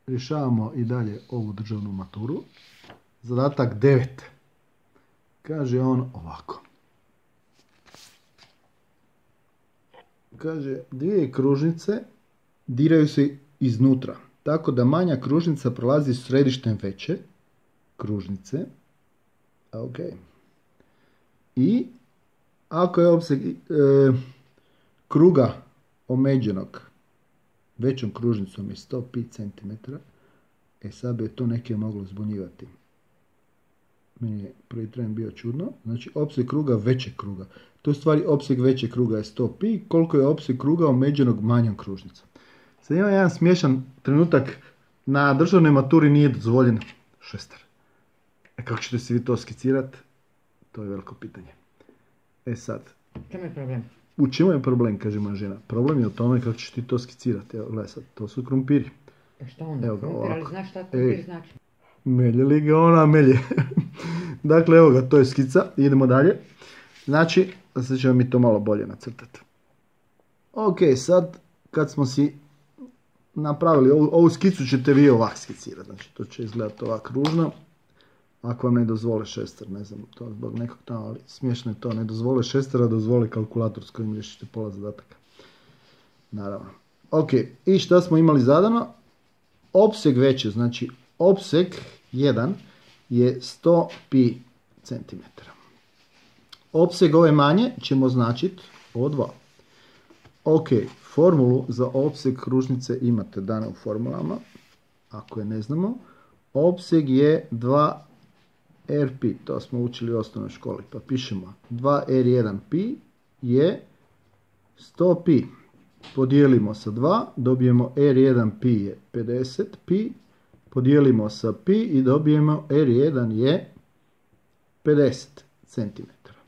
rješavamo i dalje ovu državnu maturu. Zadatak 9. Kaže on ovako. Kaže, dvije kružnice diraju se iznutra, tako da manja kružnica prolazi središtem veće kružnice. Ok. I ako je opseg kruga omeđenog većom kružnicom je 100 cm, sad bi to neke moglo zbunjivati. Meni je prvi tren bio čudno. Znači, opseg kruga većeg kruga. To u stvari opseg većeg kruga je 100 pi. Koliko je opseg kruga omeđenog manjom kružnicom. Sad ima jedan smiješan trenutak. Na državnoj maturi nije dozvoljen šestar. Kako ćete se vi to skicirati? To je veliko pitanje. Sad. Čemu je problem? U čemu je problem, kaže moja žena? Problem je u tome kako ćeš ti to skicirati. Evo, gledaj sad, to su krumpiri. Šta onda? Krumpir, ali znaš šta krumpir znači? Melje li ga ona melje. Dakle, evo ga, to je skica. Idemo dalje. Znači, sad ćemo mi to malo bolje nacrtati. Ok, sad kad smo si napravili ovu skicu ćete vi ovak skicirati. Znači, to će izgledati ovak ružno. Ako vam ne dozvole šestar, ne znam, to zbog nekog tamo, ali smiješno je to, ne dozvole šestara, dozvole kalkulator s kojim riješite pola zadataka. Naravno. Ok, i šta smo imali zadano? Opseg veće, znači opseg 1 je 100 pi cm. Opseg ove manje ćemo označiti O2. Ok, formulu za opseg kružnice imate dane u formulama, ako je ne znamo. Opseg je 2rp, to smo učili u osnovnoj školi, pa pišemo 2r1pi je 100 pi. Podijelimo sa 2, dobijemo r1pi je 50 pi, podijelimo sa pi i dobijemo r1 je 50 cm.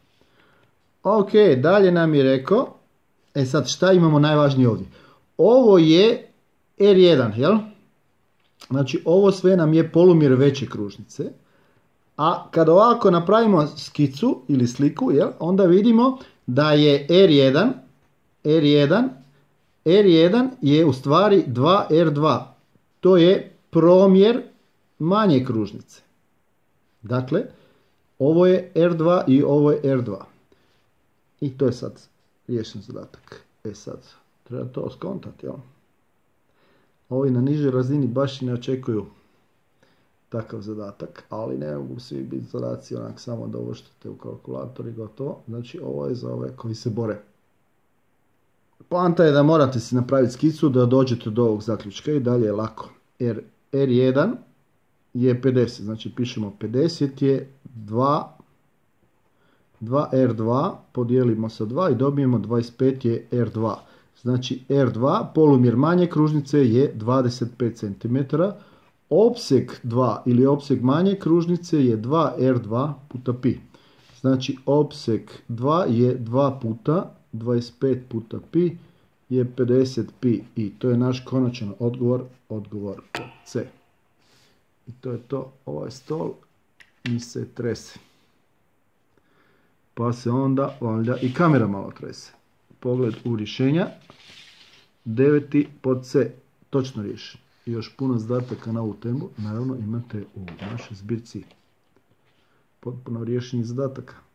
Ok, dalje nam je rekao, sad šta imamo najvažnije ovdje? Ovo je r1, jel? Znači ovo sve nam je polumjer veće kružnice. A kad ovako napravimo skicu ili sliku, jel, onda vidimo da je R1 je u stvari 2R2. To je promjer manje kružnice. Dakle, ovo je R2 i ovo je R2. I to je sad riješen zadatak. Sad, treba to skontati, jel? Ovi na nižoj razini baš i ne očekuju takav zadatak, ali ne mogu svi biti zadaci onak samo da uvrštite u kalkulator i gotovo. Znači ovo je za ove koji se bore. Poanta je da morate si napraviti skicu da dođete do ovog zaključka i dalje je lako. R1 je 50, znači pišemo 50 je 2R2, podijelimo sa 2 i dobijemo 25 je R2. Znači R2, polumjer manje kružnice je 25 cm. Opseg 2 ili opseg manje kružnice je 2R2 puta pi. Znači opseg 2 je 2 puta 25 puta pi je 50 pi. I to je naš konačan odgovor, odgovor C. I to je to, ovaj stol mi se trese. Pa se onda valjda i kamera malo trese. Pogled u rješenja. 9. pod C. Točno riješen. I još puno zadataka na ovu temu. Naravno imate u našoj zbirci potpuno riješenih zadataka.